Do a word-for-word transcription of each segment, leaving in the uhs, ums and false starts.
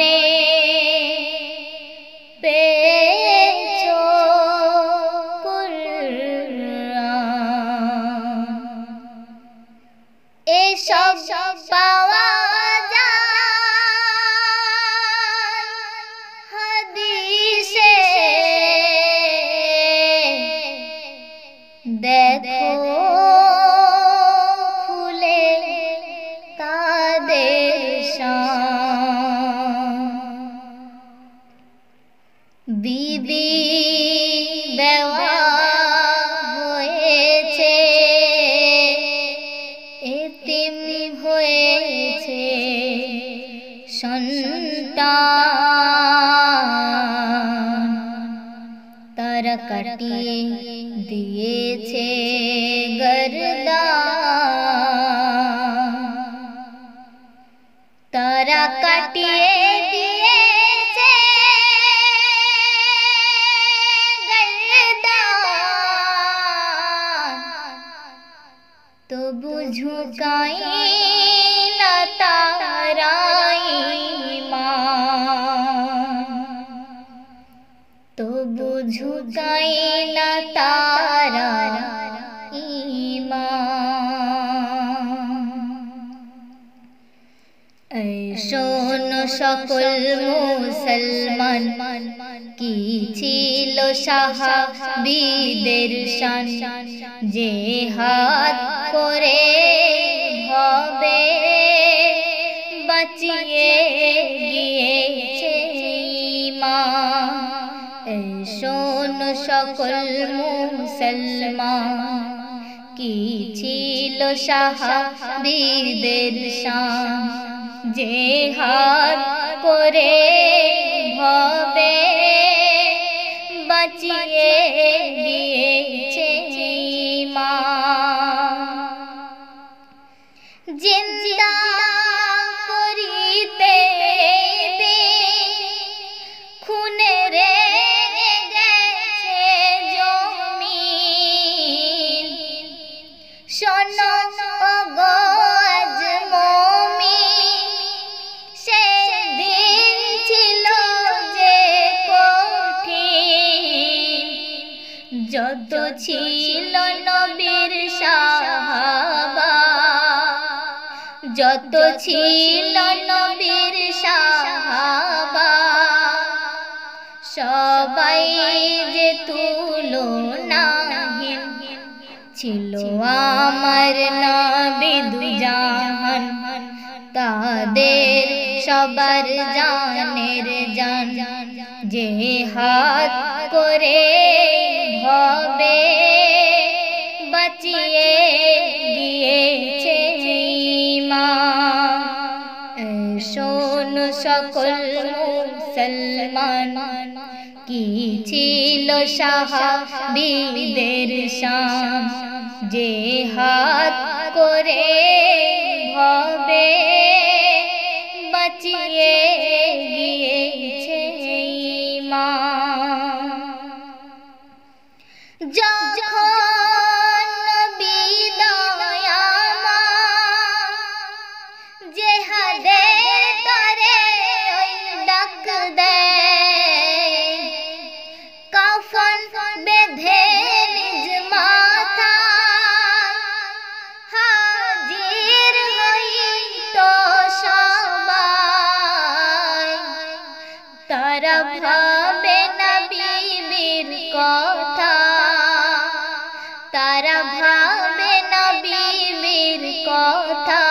পেয়েছো কুরআন। এসব পাওয়া দেখো খুলে তাদের শান। বিবি বেওয়া হয়েছে, এতিম হয়েছে সন্তান। তারা কাটিয়ে দিয়েছে গর্দান, তারা কাটিয়ে দিয়েছে গর্দান। তবু ঝুঁকাইলা তারা ঈমান, তবু ঝুঁকাইলা তারা ঈমান। এই শোনো সকল মুসলমান, কি ছিল সাহাবীদের শান। জিহাদ করে ভবে বাঁচিয়ে গিয়েছে ঈমান। এই শোনো সকল মুসলমান, কি ছিল সাহাবীদের শান। জিহাদ করে ভবে বাঁচিয়ে গিয়েছে ঈমান। জিন্দা করিতে খুনে রে গেছে জমিন। শোনো গো আজ মুমিন, সেদিন ছিল যে কঠিন। যত ছিল নবীর সাহাবা, যত ছিল নবীর সাহাবা, সবাই যে তুলনাহীন ছিল আমার নবী দুজাহান। তাদের সবার জানের জান, জিহাদ করে ভবে বাঁচিয়ে গিয়েছে ঈমান। শোনো সকল মুসলমান, কি ছিল সাহাবীদের শান। জিহাদ করে ভবে বাঁচিয়ে গিয়েছে ঈমান। যখন নবী দয়াময় জিহাদের তরে ডাক দেয়, কাফন বেঁধে নিজ মাথায় হাজির হইত সবাই। তারা ভাবে না বিবির কথা, তারা ভাবে না বিবির কথা।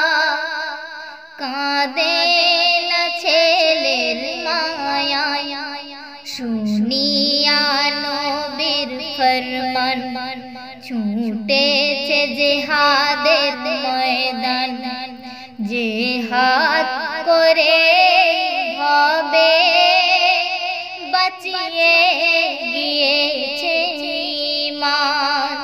কাঁদে না ছেলের মায়া, শুনিয়া নবীর ফরমান। ছুটেছে জিহাদের ময়দান, জিহাদ করে ভবে বাঁচিয়ে গিয়েছে ঈমান।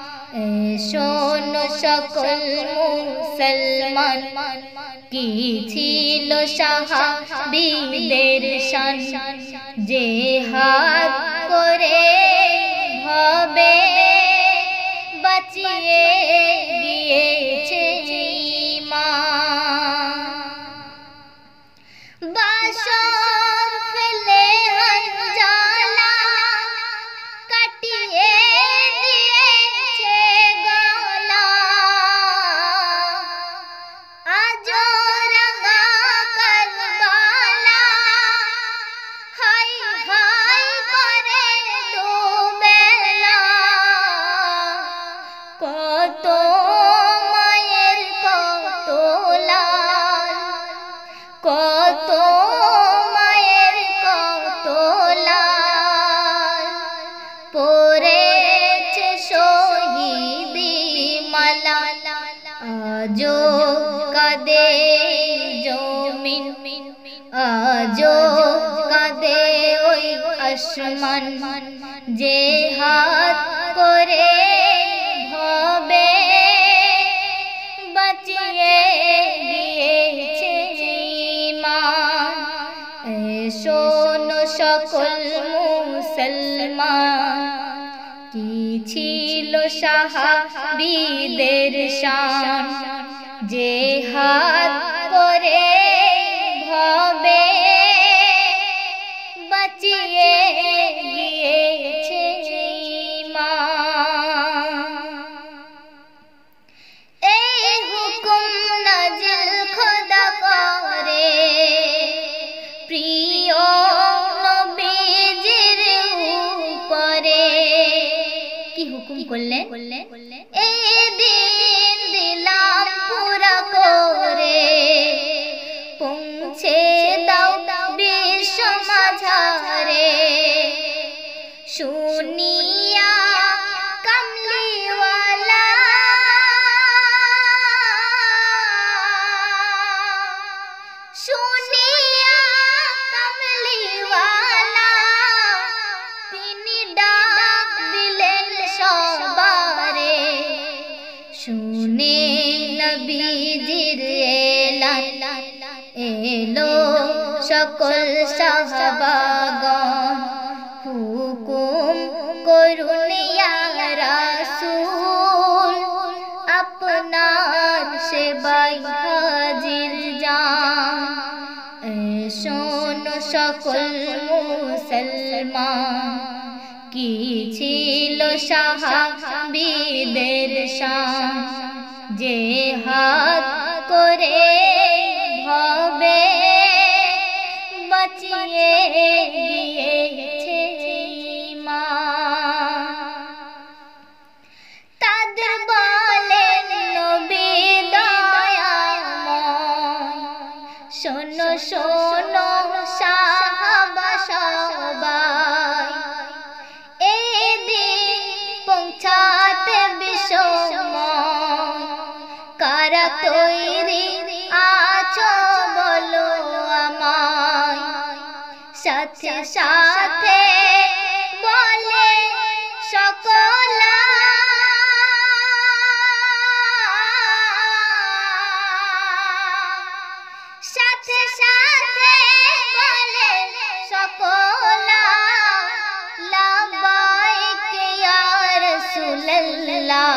শোনো সকল মুসলমান, কি ছিল সাহাবীদের শান। জিহাদ করে ভবে বাঁচিয়ে গিয়েছে ঈমান। বাসর ফেলে জালা কাটিয়ে দিয়েছে গলা আজ রাঙা কারবালা হাই হাই করে দুবেলা কত মায়ের কত লাল কত মায়ের কত লাল পড়েছে শহীদি মালা আজো কাঁদে জমিন আজো কাঁদে ওই আসমান যে হাত করে ভবে বাঁচিয়ে গিয়েছে ঈমান শোনো সকল মুসলমান কি ছিল সাহাবীদের শান যে হাত করে ভবে বাঁচিয়ে গিয়েছে ঈমান এই হুকুম নাজিল খোদা করে প্রিয় নবীজির উপরে কি হুকুম করলেন এই দিন দিলাম পুরা করে পৌঁছে দাও বিশ্ব মাঝারে শুনিয়া কামলিওয়ালা শুনিয়া কামলিওয়ালা তিনি ডাক দিলেন সবারে শুনে নবীজির এলান এলো সকল সাহাবাগণ হুকুম করুন ইয়া রাসূল আপনার সেবায় হাজির জান শোনো সকল মুসলমান কি ছিল সাহাবীদের শান যে হাত করে ভবে বাঁচিয়ে গিয়েছে ঈমান তাদের বলেন নবী দয়াময় শোনো শোনো সাহাবা সবাই এই দিন পৌঁছাতে বিষময় কারা তৈরি আছো বলো আমায় সাথে সাথে বলে সকলা সাথে সাথে বলে সকলা লাবাইক ইয়া রাসূলুল্লাহ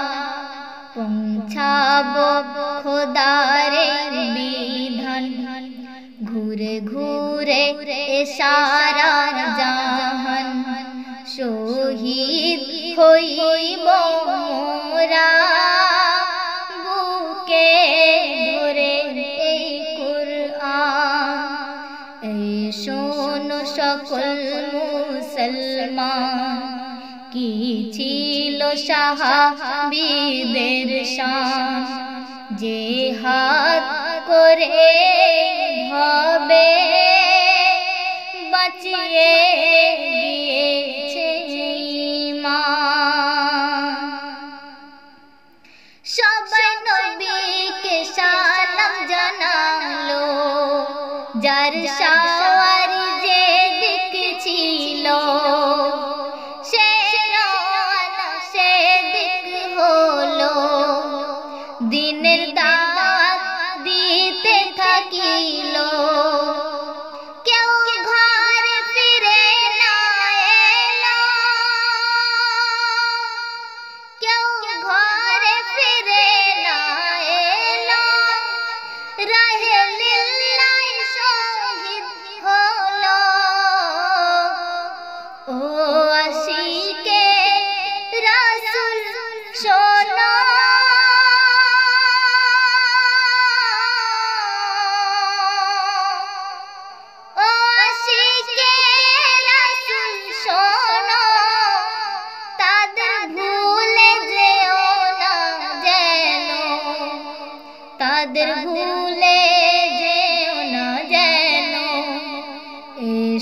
পৌঁছাবো খোদারে বিধান ঘুরে ঘুরে সারা জাহান শহীদ হইব মোরা বুকে ধরে এই কুরআন এই শোনো সকল মুসলমান কি ছিল সাহাবীদের শান যে হাত করে ভবে বাঁচিয়ে গিয়েছে ঈমান সবাই নবীকে সালাম জানালো যার সওয়ারি যে দিক ছিল সে রওনা সে দিক হলো দিনের দাওয়াত দিতে থাকিল কেউ ঘরে ফিরে না এলো কেউ ঘরে ফিরে না এলো রাহে লিল্লাহি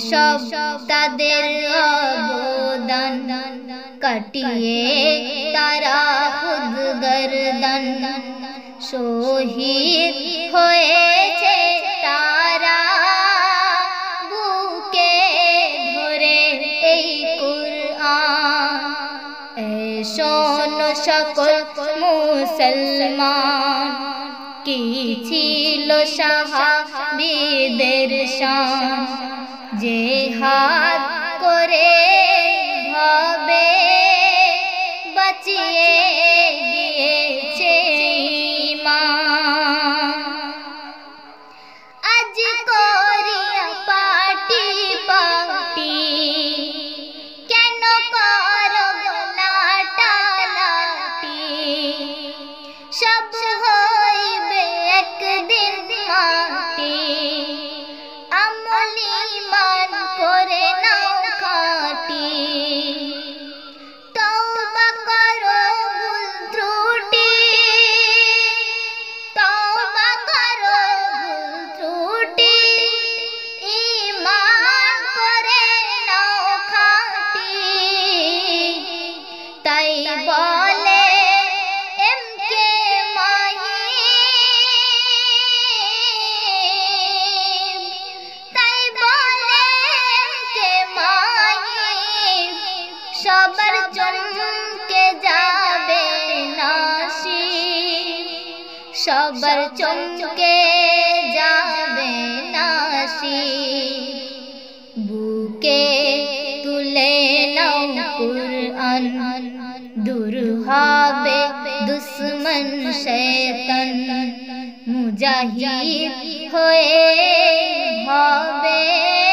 সব তাদের অবদান, কাটিয়ে তারা খুদ গর্দন, শহীদ হয়েছে তারা বুকে ধরে এই কুরআন। এ শোনো সকল মুসলমান, কি ছিল সাহাবীদের শান, জিহাদ করে ভাবে বাঁচিয়ে গিয়েছে ঈমান। আজ করিয়া পাটি পাটি কেন করো লাটালাটি, সব হইবে একদিন মাটি, আমল ঈমান করে নাও খাটি। তওবা করো ভুল ত্রুটি, তওবা করো ভুল ত্রুটি, ঈমান করে নাও খাটি। তাই বলে এম কে মাহিব, তাই বলে এম কে মাহিব, সবার চমকে যাবে নাসিব, সবার চমকে যাবে নাসিব। বুকে তুলে নাও কুরআন, দূর হবে দুশ্মন শয়তান, মুজাহিদ হয়ে হবে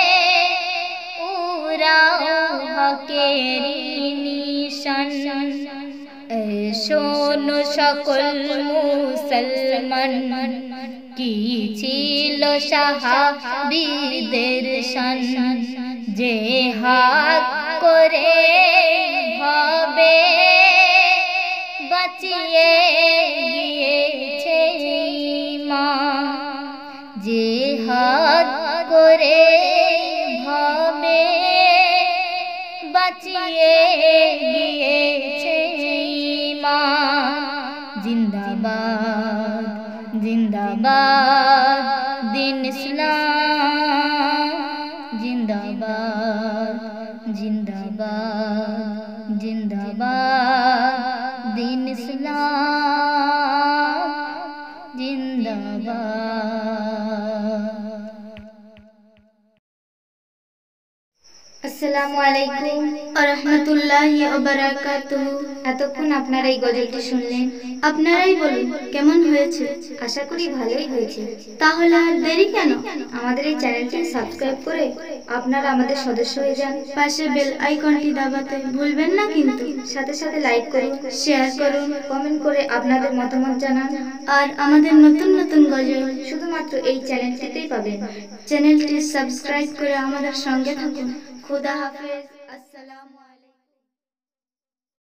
উড়াও হকের নিশান। এ শোনো সকল মুসলমান, কি ছিল সাহাবীদের শান, জিহাদ করে ভাবে বাঁচিয়ে গিয়েছে ঈমান, জিহাদ করে ভাবে বাঁচিয়ে গিয়েছে ঈমান। জিন্দাবাদ জিন্দাবাদ দিন ইসলাম, জিন্দাবাদ জিন্দাবাদ জিন্দাবাদ দিন ইসলাম, জিন্দাবাদ। আসসালামু আলাইকুম ওয়া রাহমাতুল্লাহি ওয়া বারাকাতুহু। এতক্ষণ আপনারা এই গজলটি শুনলেন, আপনারাই বলুন কেমন হয়েছে? আশা করি ভালোই হয়েছে। তাহলে আর দেরি কেন? আমাদের এই চ্যানেলটি সাবস্ক্রাইব করে আপনারা আমাদের সদস্য হয়ে যান। পাশে বেল আইকনটি দাবাতে ভুলবেন না কিন্তু। সাথে সাথে লাইক করুন, শেয়ার করুন, কমেন্ট করে আপনাদের মতামত জানান। আর আমাদের নতুন নতুন গজল শুধুমাত্র এই চ্যানেলটিতেই পাবেন। চ্যানেলটি সাবস্ক্রাইব করে আমাদের সঙ্গে থাকুন। খোদা হাফেজ। আসসালামু